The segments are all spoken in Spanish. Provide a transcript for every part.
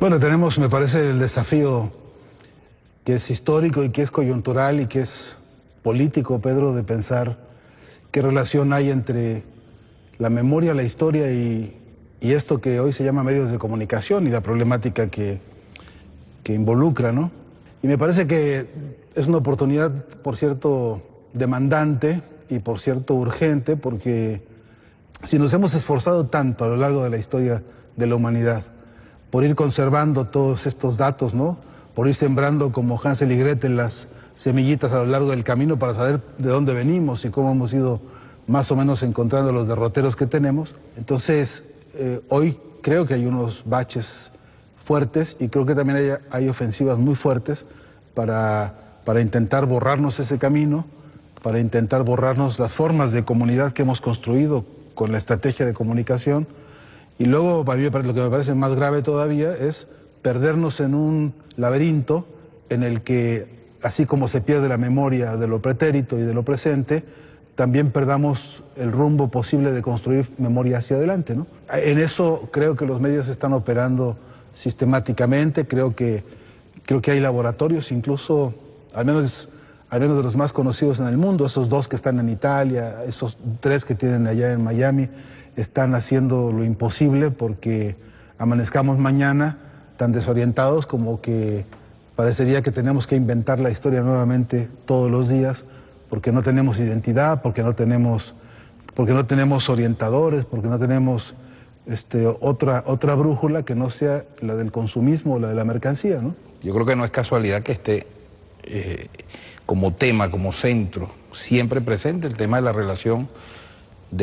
Bueno, tenemos, me parece, el desafío que es histórico y que es coyuntural y que es político, Pedro, de pensar qué relación hay entre la memoria, la historia y esto que hoy se llama medios de comunicación y la problemática que involucra, ¿no? Y me parece que es una oportunidad, por cierto, demandante y por cierto urgente, porque si nos hemos esforzado tanto a lo largo de la historia de la humanidad por ir conservando todos estos datos, ¿no? Por ir sembrando como Hansel y Gretel las semillitas a lo largo del camino para saber de dónde venimos y cómo hemos ido más o menos encontrando los derroteros que tenemos. Entonces, hoy creo que hay unos baches fuertes y creo que también hay ofensivas muy fuertes para intentar borrarnos ese camino, para intentar borrarnos las formas de comunidad que hemos construido con la estrategia de comunicación. Y luego, para mí, lo que me parece más grave todavía es perdernos en un laberinto en el que, así como se pierde la memoria de lo pretérito y de lo presente, también perdamos el rumbo posible de construir memoria hacia adelante, ¿no? En eso creo que los medios están operando sistemáticamente, creo que hay laboratorios, incluso, al menos de los más conocidos en el mundo, esos 2 que están en Italia, esos 3 que tienen allá en Miami, están haciendo lo imposible porque amanezcamos mañana tan desorientados como que parecería que tenemos que inventar la historia nuevamente todos los días, porque no tenemos identidad, porque no tenemos orientadores, porque no tenemos otra brújula que no sea la del consumismo o la de la mercancía, ¿no? Yo creo que no es casualidad que esté como tema, como centro, siempre presente el tema de la relación de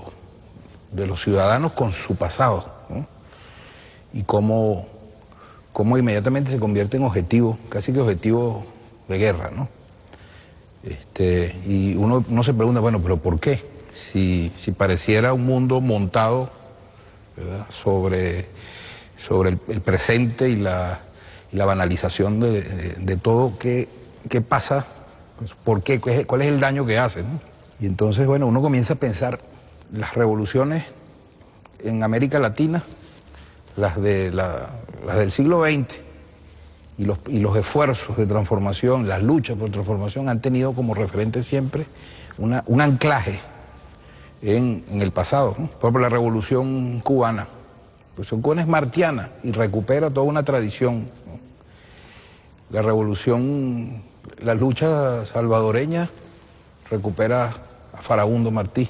los ciudadanos con su pasado, ¿no? Y cómo inmediatamente se convierte en objetivo, casi que objetivo de guerra, ¿no? Y uno se pregunta, bueno, pero ¿por qué? Si pareciera un mundo montado, ¿verdad?, sobre el presente y la banalización de todo, ¿qué pasa? Pues, ¿por qué? ¿Cuál es el daño que hace, ¿no? Y entonces, bueno, uno comienza a pensar las revoluciones en América Latina, las del siglo XX, y los esfuerzos de transformación, las luchas por transformación han tenido como referente siempre un anclaje en el pasado, ¿no? Por ejemplo, la Revolución Cubana. La Revolución Cubana es martiana y recupera toda una tradición, ¿no? La lucha salvadoreña recupera a Farabundo Martí.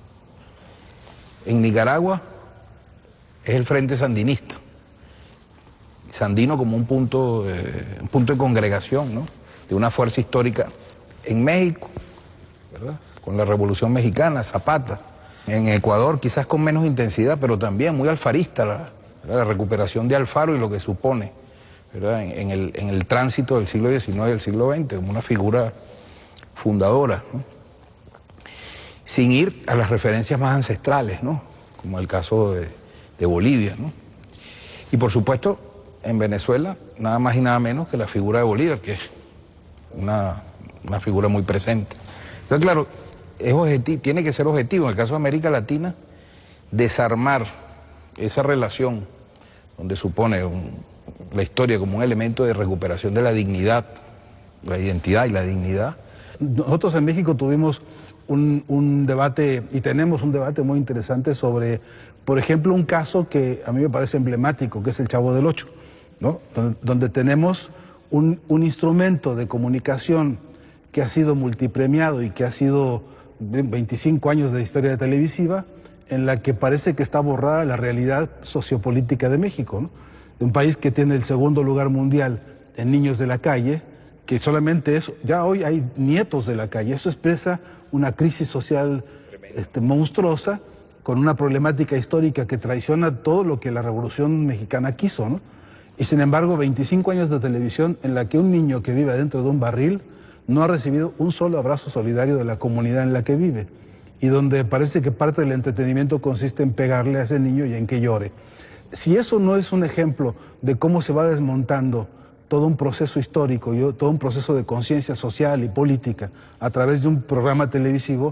En Nicaragua es el Frente Sandinista. Sandino como un punto de congregación, ¿no?, de una fuerza histórica. En México, ¿verdad?, con la Revolución Mexicana, Zapata. En Ecuador quizás con menos intensidad, pero también muy alfarista la recuperación de Alfaro y lo que supone, ¿verdad?, en el tránsito del siglo XIX y del siglo XX, como una figura fundadora, ¿no?, sin ir a las referencias más ancestrales, ¿no?, como el caso de Bolivia, ¿no? Y por supuesto, en Venezuela, nada más y nada menos que la figura de Bolívar, que es una figura muy presente. Entonces, claro, tiene que ser objetivo, en el caso de América Latina, desarmar esa relación donde supone la historia como un elemento de recuperación de la dignidad, la identidad y la dignidad. Nosotros en México tuvimos un debate, y tenemos un debate muy interesante sobre, por ejemplo, un caso que a mí me parece emblemático, que es el Chavo del Ocho, ¿no? Donde tenemos un instrumento de comunicación que ha sido multipremiado y que ha sido 25 años de historia televisiva, en la que parece que está borrada la realidad sociopolítica de México, ¿no? Un país que tiene el 2º lugar mundial en niños de la calle, que solamente eso, ya hoy hay nietos de la calle. Eso expresa una crisis social monstruosa, con una problemática histórica que traiciona todo lo que la Revolución Mexicana quiso, ¿no? Y sin embargo, 25 años de televisión en la que un niño que vive dentro de un barril no ha recibido un solo abrazo solidario de la comunidad en la que vive, y donde parece que parte del entretenimiento consiste en pegarle a ese niño y en que llore. Si eso no es un ejemplo de cómo se va desmontando todo un proceso histórico y todo un proceso de conciencia social y política a través de un programa televisivo,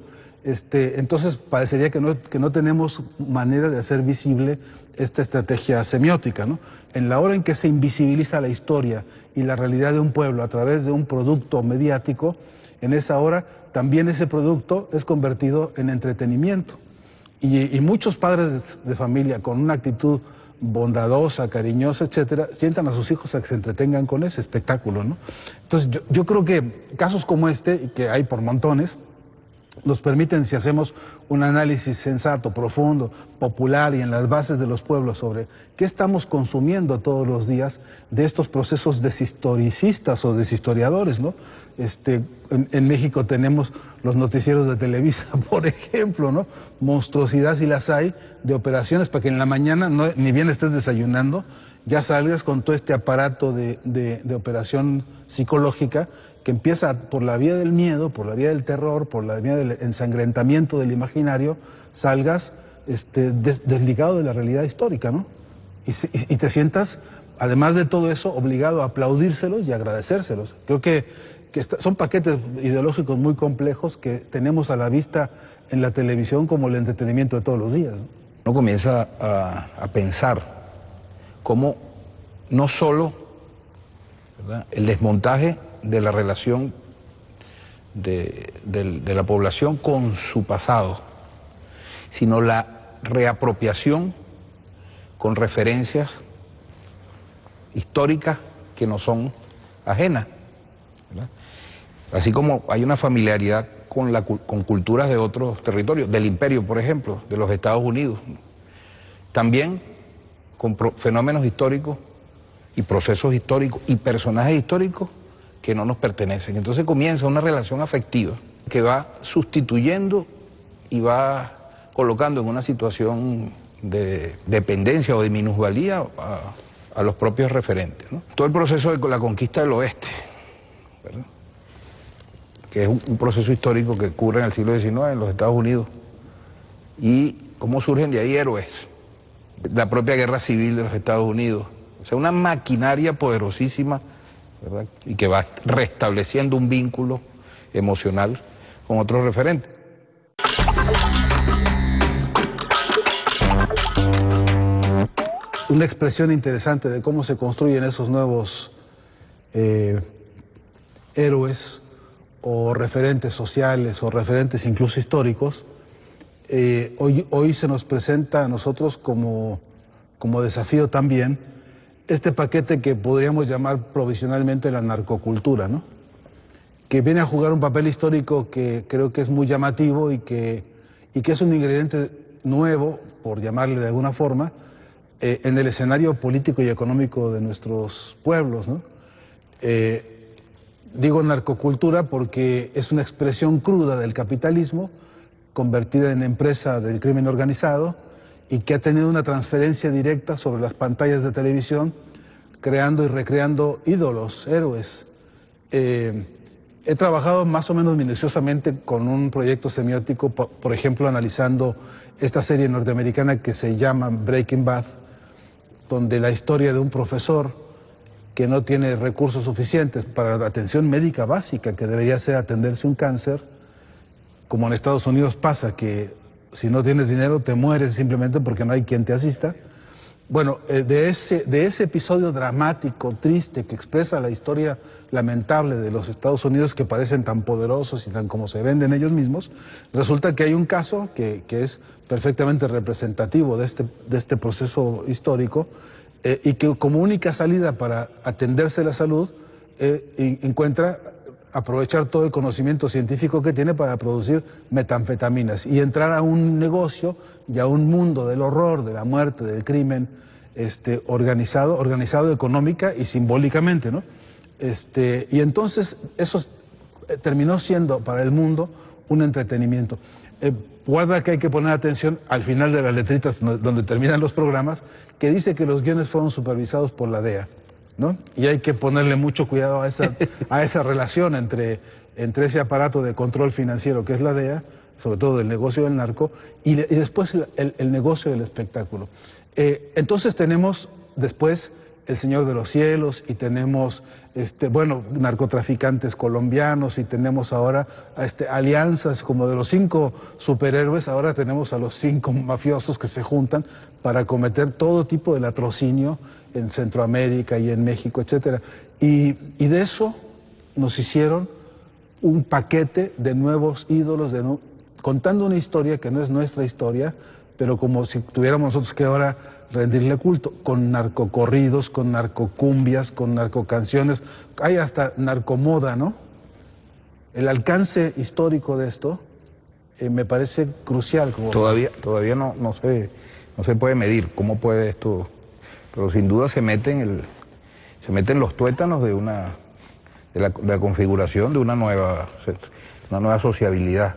Entonces parecería que no tenemos manera de hacer visible esta estrategia semiótica, ¿no? En la hora en que se invisibiliza la historia y la realidad de un pueblo a través de un producto mediático, en esa hora también ese producto es convertido en entretenimiento. Y muchos padres de familia con una actitud bondadosa, cariñosa, etcétera, sientan a sus hijos a que se entretengan con ese espectáculo, ¿no? Entonces yo creo que casos como este, y que hay por montones, nos permiten, si hacemos un análisis sensato, profundo, popular y en las bases de los pueblos sobre qué estamos consumiendo todos los días de estos procesos deshistoricistas o deshistoriadores, ¿no? En México tenemos los noticieros de Televisa, por ejemplo, ¿no? Monstruosidad, si las hay, de operaciones para que en la mañana, ni bien estés desayunando, ya salgas con todo este aparato de operación psicológica que empieza por la vía del miedo, por la vía del terror, por la vía del ensangrentamiento del imaginario, salgas desligado de la realidad histórica, ¿no? Y te sientas, además de todo eso, obligado a aplaudírselos y agradecérselos. Creo que son paquetes ideológicos muy complejos que tenemos a la vista en la televisión como el entretenimiento de todos los días, ¿no? Uno comienza a pensar cómo no solo, ¿verdad?, el desmontaje de la relación de la población con su pasado, sino la reapropiación con referencias históricas que no son ajenas, ¿verdad? Así como hay una familiaridad con culturas de otros territorios, del imperio, por ejemplo, de los Estados Unidos, también con fenómenos históricos y procesos históricos y personajes históricos que no nos pertenecen. Entonces comienza una relación afectiva que va sustituyendo y va colocando en una situación de dependencia o de minusvalía a los propios referentes, ¿no? Todo el proceso de la conquista del oeste, ¿verdad?, que es un proceso histórico que ocurre en el siglo XIX en los Estados Unidos, y cómo surgen de ahí héroes, la propia guerra civil de los Estados Unidos, o sea, una maquinaria poderosísima, ¿verdad?, y que va restableciendo un vínculo emocional con otros referentes. Una expresión interesante de cómo se construyen esos nuevos héroes o referentes sociales o referentes incluso históricos, hoy se nos presenta a nosotros como desafío también este paquete que podríamos llamar provisionalmente la narcocultura, ¿no?, que viene a jugar un papel histórico que creo que es muy llamativo y que es un ingrediente nuevo, por llamarle de alguna forma, en el escenario político y económico de nuestros pueblos, ¿no? Digo narcocultura porque es una expresión cruda del capitalismo convertida en empresa del crimen organizado y que ha tenido una transferencia directa sobre las pantallas de televisión, creando y recreando ídolos, héroes. He trabajado más o menos minuciosamente con un proyecto semiótico, por ejemplo, analizando esta serie norteamericana que se llama Breaking Bad, donde la historia de un profesor que no tiene recursos suficientes para la atención médica básica, que debería ser atenderse un cáncer, como en Estados Unidos pasa, que si no tienes dinero te mueres simplemente porque no hay quien te asista. Bueno, de ese episodio dramático, triste, que expresa la historia lamentable de los Estados Unidos, que parecen tan poderosos y tan como se venden ellos mismos, resulta que hay un caso que es perfectamente representativo de este proceso histórico, y que como única salida para atenderse la salud encuentra aprovechar todo el conocimiento científico que tiene para producir metanfetaminas y entrar a un negocio y a un mundo del horror, de la muerte, del crimen, organizado económica y simbólicamente, ¿no? Y entonces eso terminó siendo para el mundo un entretenimiento. Guarda que hay que poner atención al final de las letritas donde terminan los programas, que dice que los guiones fueron supervisados por la DEA, ¿no? Y hay que ponerle mucho cuidado a esa relación entre ese aparato de control financiero que es la DEA, sobre todo del negocio del narco, y después el negocio del espectáculo. Entonces tenemos después El Señor de los Cielos, y tenemos, bueno, narcotraficantes colombianos, y tenemos ahora alianzas como de los 5 superhéroes. Ahora tenemos a los 5 mafiosos que se juntan para cometer todo tipo de latrocinio en Centroamérica y en México, etcétera. Y de eso nos hicieron un paquete de nuevos ídolos, contando una historia que no es nuestra historia, pero como si tuviéramos nosotros que ahora rendirle culto, con narcocorridos, con narcocumbias, con narcocanciones, hay hasta narcomoda, ¿no? El alcance histórico de esto me parece crucial. Todavía no se puede medir cómo puede esto, pero sin duda se meten los tuétanos de la configuración de una nueva sociabilidad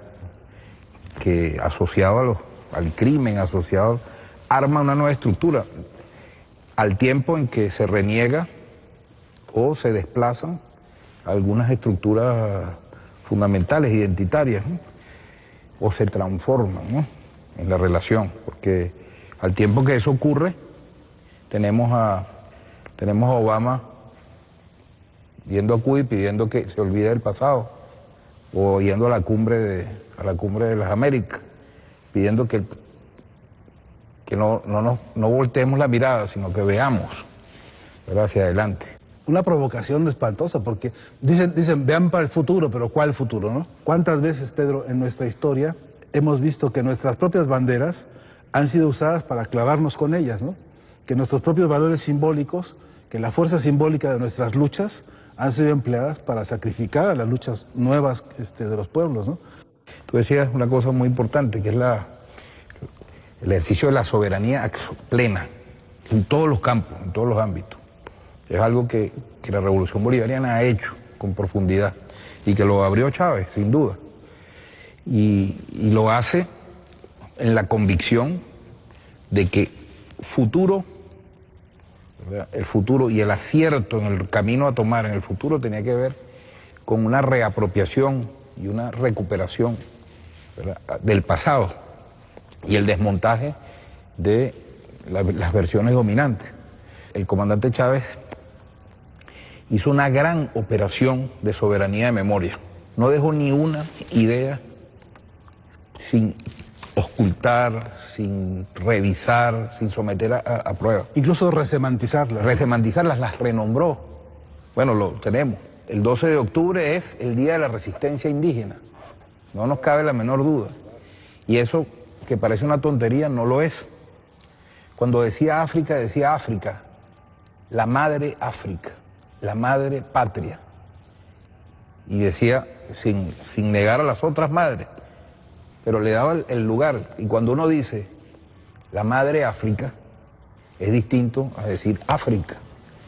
que asociado al crimen, asociado, arma una nueva estructura, al tiempo en que se reniega o se desplazan algunas estructuras fundamentales, identitarias, ¿no? O se transforman, ¿no?, en la relación, porque al tiempo que eso ocurre, tenemos a Obama yendo a Cuba y pidiendo que se olvide del pasado, o yendo a la cumbre de las Américas, pidiendo que no volteemos la mirada, sino que veamos, ¿verdad?, hacia adelante. Una provocación espantosa, porque dicen, vean para el futuro, pero ¿cuál futuro, no? ¿Cuántas veces, Pedro, en nuestra historia hemos visto que nuestras propias banderas han sido usadas para clavarnos con ellas, ¿no? Que nuestros propios valores simbólicos, que la fuerza simbólica de nuestras luchas han sido empleadas para sacrificar a las luchas nuevas de los pueblos, ¿no? Tú decías una cosa muy importante, que es el ejercicio de la soberanía plena, en todos los campos, en todos los ámbitos. Es algo que la Revolución Bolivariana ha hecho con profundidad y que lo abrió Chávez, sin duda. Y lo hace en la convicción de que el futuro y el acierto en el camino a tomar en el futuro tenía que ver con una reapropiación y una recuperación, ¿verdad?, del pasado y el desmontaje de las versiones dominantes. El comandante Chávez hizo una gran operación de soberanía de memoria. No dejó ni una idea sin ocultar, sin revisar, sin someter a prueba. Incluso resemantizarlas. Resemantizarlas, las renombró. Bueno, lo tenemos. El 12 de octubre es el Día de la Resistencia Indígena. No nos cabe la menor duda. Y eso, que parece una tontería, no lo es. Cuando decía África, la madre África, la madre patria. Y decía, sin negar a las otras madres, pero le daba el lugar. Y cuando uno dice la madre África, es distinto a decir África.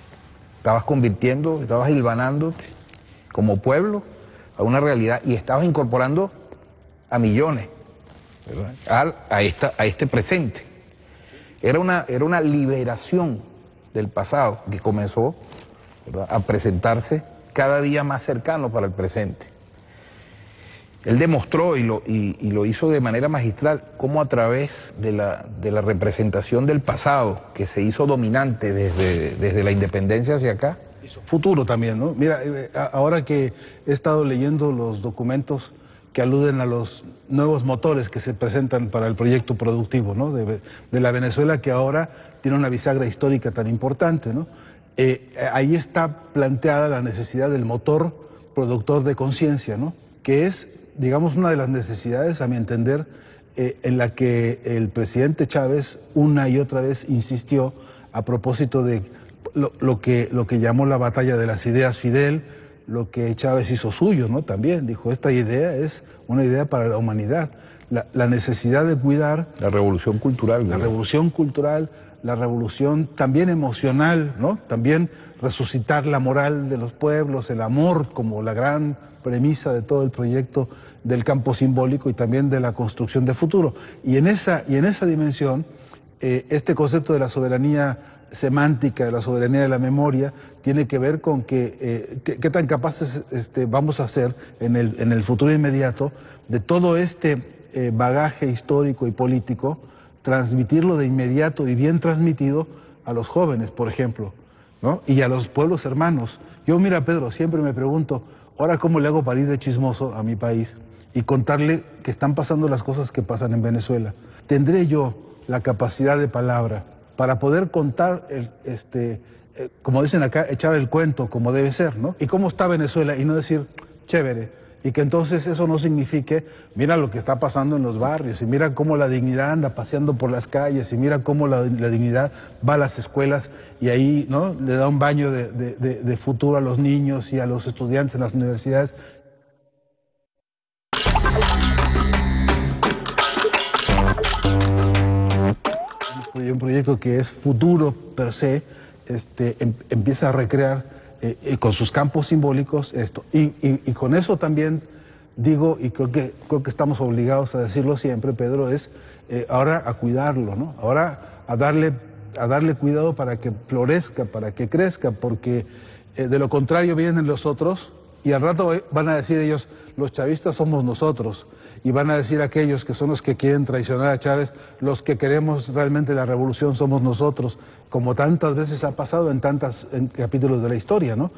Estabas hilvanándote como pueblo a una realidad y estabas incorporando a millones, ¿verdad?, a este presente. Era una liberación del pasado que comenzó, ¿verdad?, a presentarse cada día más cercano para el presente. Él demostró y lo hizo de manera magistral cómo a través de la representación del pasado, que se hizo dominante desde la independencia hacia acá. Futuro también, ¿no? Mira, ahora que he estado leyendo los documentos que aluden a los nuevos motores que se presentan para el proyecto productivo, ¿no?, de la Venezuela, que ahora tiene una bisagra histórica tan importante, ¿no? Ahí está planteada la necesidad del motor productor de conciencia, ¿no?, que es, digamos, una de las necesidades, a mi entender, en la que el presidente Chávez una y otra vez insistió a propósito de lo que llamó la batalla de las ideas Fidel, lo que Chávez hizo suyo, ¿no? También dijo, esta idea es una idea para la humanidad. La necesidad de cuidar... La revolución cultural. La revolución cultural, la revolución también emocional, ¿no? También resucitar la moral de los pueblos, el amor como la gran premisa de todo el proyecto del campo simbólico y también de la construcción de futuro. Y en esa dimensión, este concepto de la soberanía semántica, de la soberanía de la memoria, tiene que ver con qué tan capaces vamos a ser en el futuro inmediato de todo este bagaje histórico y político, transmitirlo de inmediato y bien transmitido a los jóvenes, por ejemplo. ¿no? Y a los pueblos hermanos. Yo, mira, Pedro, siempre me pregunto, ahora cómo le hago para ir de chismoso a mi país y contarle que están pasando las cosas que pasan en Venezuela. ¿Tendré yo la capacidad de palabra para poder contar, como dicen acá, echar el cuento como debe ser, ¿no? Y cómo está Venezuela y no decir, chévere, y que entonces eso no signifique, mira lo que está pasando en los barrios, y mira cómo la dignidad anda paseando por las calles, y mira cómo la dignidad va a las escuelas y ahí, ¿no?, le da un baño de futuro a los niños y a los estudiantes en las universidades. Un proyecto que es futuro per se, empieza a recrear con sus campos simbólicos esto. Y con eso también digo, y creo que estamos obligados a decirlo siempre, Pedro, es ahora a cuidarlo, ¿no? Ahora a darle cuidado para que florezca, para que crezca, porque de lo contrario vienen los otros y al rato van a decir ellos, los chavistas somos nosotros. Y van a decir aquellos que son los que quieren traicionar a Chávez, los que queremos realmente la revolución somos nosotros, como tantas veces ha pasado en capítulos de la historia, ¿no?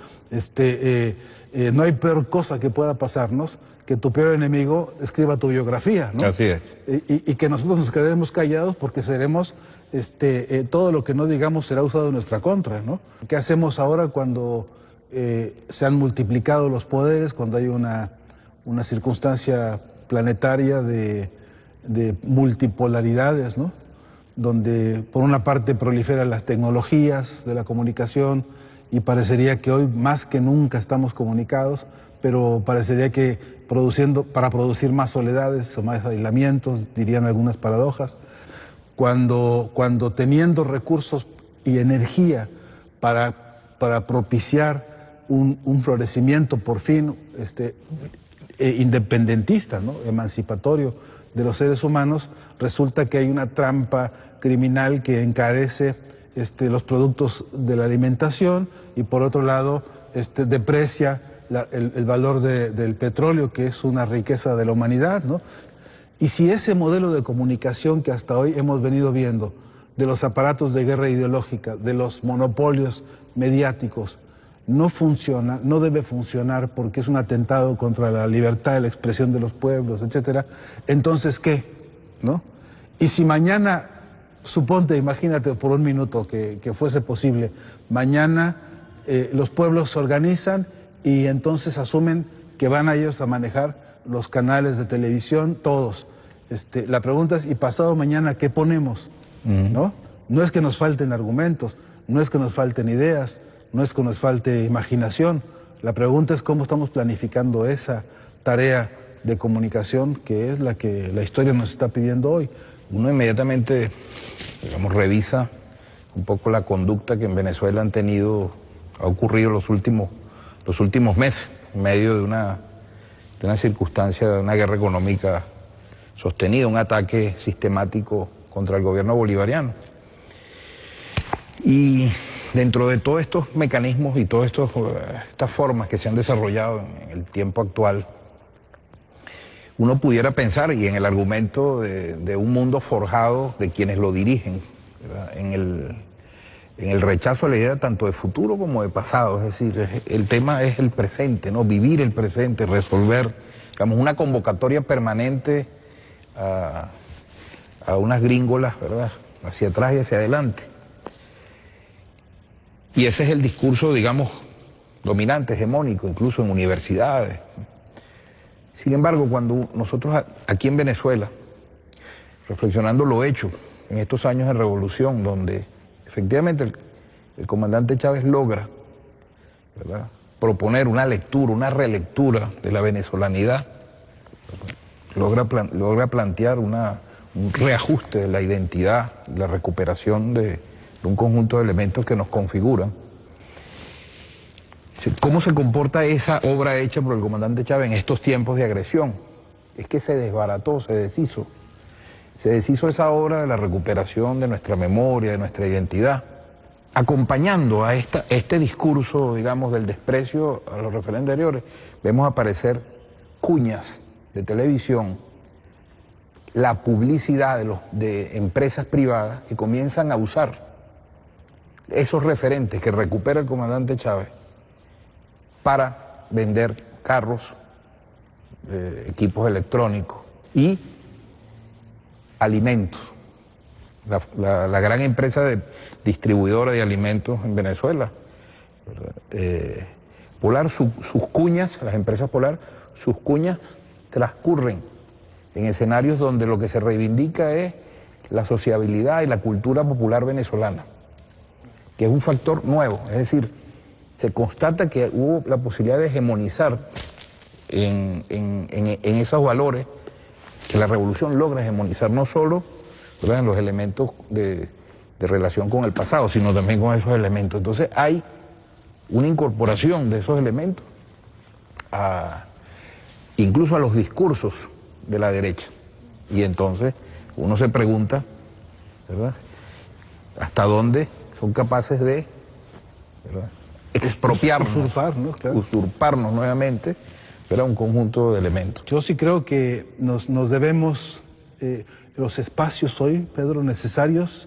No hay peor cosa que pueda pasarnos que tu peor enemigo escriba tu biografía, ¿no? Así es. Y que nosotros nos quedemos callados porque seremos, todo lo que no digamos será usado en nuestra contra, ¿no? ¿Qué hacemos ahora cuando se han multiplicado los poderes, cuando hay una circunstancia planetaria de multipolaridades, ¿no? Donde por una parte proliferan las tecnologías de la comunicación y parecería que hoy más que nunca estamos comunicados, pero parecería que para producir más soledades o más aislamientos, dirían algunas paradojas, cuando teniendo recursos y energía para propiciar un florecimiento por fin independentista, ¿no?, emancipatorio de los seres humanos, resulta que hay una trampa criminal que encarece los productos de la alimentación y por otro lado deprecia el valor del petróleo, que es una riqueza de la humanidad, ¿no? Y si ese modelo de comunicación que hasta hoy hemos venido viendo, de los aparatos de guerra ideológica, de los monopolios mediáticos, no funciona, no debe funcionar porque es un atentado contra la libertad de la expresión de los pueblos, etcétera, entonces ¿qué? ¿No? Y si mañana, suponte, imagínate por un minuto que fuese posible, mañana los pueblos se organizan y entonces asumen que van a ellos a manejar los canales de televisión, todos. La pregunta es, ¿y pasado mañana qué ponemos? ¿No? No es que nos falten argumentos, no es que nos falten ideas, no es que nos falte imaginación. La pregunta es cómo estamos planificando esa tarea de comunicación que es la que la historia nos está pidiendo hoy. Uno inmediatamente, digamos, revisa un poco la conducta que en Venezuela ha ocurrido los últimos meses, en medio de una circunstancia, de una guerra económica sostenida, un ataque sistemático contra el gobierno bolivariano. Y dentro de todos estos mecanismos y todas estas formas que se han desarrollado en el tiempo actual, uno pudiera pensar, y en el argumento de un mundo forjado de quienes lo dirigen, ¿verdad?, en el rechazo a la idea tanto de futuro como de pasado. Es decir, el tema es el presente, ¿no? Vivir el presente, resolver, digamos, una convocatoria permanente a unas gringolas, ¿verdad?, hacia atrás y hacia adelante. Y ese es el discurso, digamos, dominante, hegemónico, incluso en universidades. Sin embargo, cuando nosotros aquí en Venezuela, reflexionando lo hecho en estos años de revolución, donde efectivamente el comandante Chávez logra, ¿verdad?, proponer una lectura, una relectura de la venezolanidad, logra plantear un reajuste de la identidad, la recuperación de un conjunto de elementos que nos configuran. ¿Cómo se comporta esa obra hecha por el comandante Chávez en estos tiempos de agresión? Es que se desbarató, se deshizo. Se deshizo esa obra de la recuperación de nuestra memoria, de nuestra identidad, acompañando a este discurso, digamos, del desprecio a los referentes anteriores. Vemos aparecer cuñas de televisión, la publicidad de empresas privadas que comienzan a usar esos referentes que recupera el comandante Chávez para vender carros, equipos electrónicos y alimentos. La gran empresa distribuidora de alimentos en Venezuela, Polar, sus cuñas, las empresas Polar, sus cuñas transcurren en escenarios donde lo que se reivindica es la sociabilidad y la cultura popular venezolana, que es un factor nuevo, es decir, se constata que hubo la posibilidad de hegemonizar en esos valores, que la revolución logra hegemonizar no solo, ¿verdad?, en los elementos de relación con el pasado, sino también con esos elementos. Entonces hay una incorporación de esos elementos incluso a los discursos de la derecha. Y entonces uno se pregunta, ¿verdad?, hasta dónde son capaces de, ¿verdad?, expropiarnos, usurparnos nuevamente, ¿verdad?, un conjunto de elementos. Yo sí creo que nos debemos los espacios hoy, Pedro, necesarios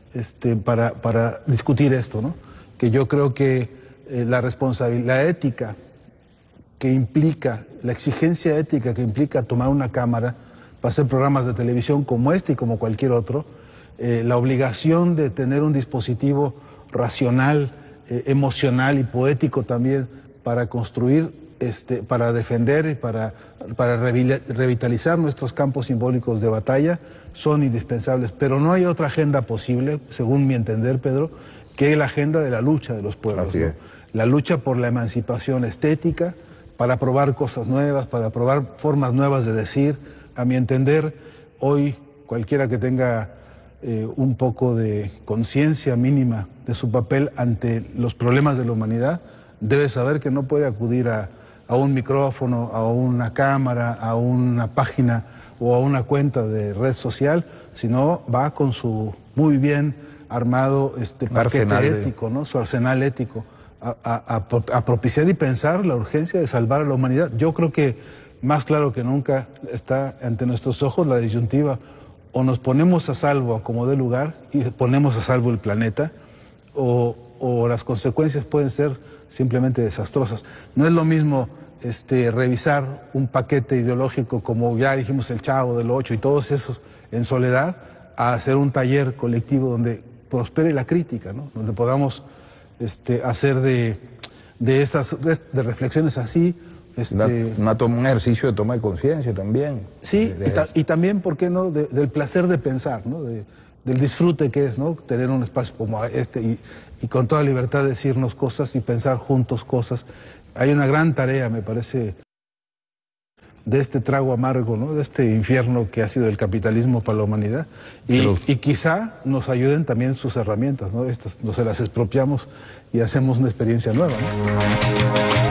para discutir esto, ¿no? Que yo creo que la responsabilidad, la ética que implica, la exigencia ética que implica tomar una cámara para hacer programas de televisión como este y como cualquier otro, la obligación de tener un dispositivo racional, emocional y poético también para construir, para defender y para revitalizar nuestros campos simbólicos de batalla, son indispensables. Pero no hay otra agenda posible, según mi entender, Pedro, que la agenda de la lucha de los pueblos. Así es. La lucha por la emancipación estética, para probar cosas nuevas, para probar formas nuevas de decir. A mi entender, hoy cualquiera que tenga un poco de conciencia mínima de su papel ante los problemas de la humanidad, debe saber que no puede acudir a un micrófono, a una cámara, a una página o a una cuenta de red social, sino va con su muy bien armado paquete ético, ¿no?, su arsenal ético, a propiciar y pensar la urgencia de salvar a la humanidad. Yo creo que más claro que nunca está ante nuestros ojos la disyuntiva: o nos ponemos a salvo como dé lugar y ponemos a salvo el planeta, o las consecuencias pueden ser simplemente desastrosas. No es lo mismo revisar un paquete ideológico como ya dijimos el Chavo del Ocho y todos esos en soledad, a hacer un taller colectivo donde prospere la crítica, ¿no?, donde podamos hacer de reflexiones así un ejercicio de toma de conciencia también. Sí, y también, ¿por qué no?, del placer de pensar, ¿no?, del disfrute que es, ¿no?, tener un espacio como este y con toda libertad decirnos cosas y pensar juntos cosas. Hay una gran tarea, me parece, de este trago amargo, ¿no?, de este infierno que ha sido el capitalismo para la humanidad. Y quizá nos ayuden también sus herramientas, ¿no? No se las expropiamos y hacemos una experiencia nueva, ¿no?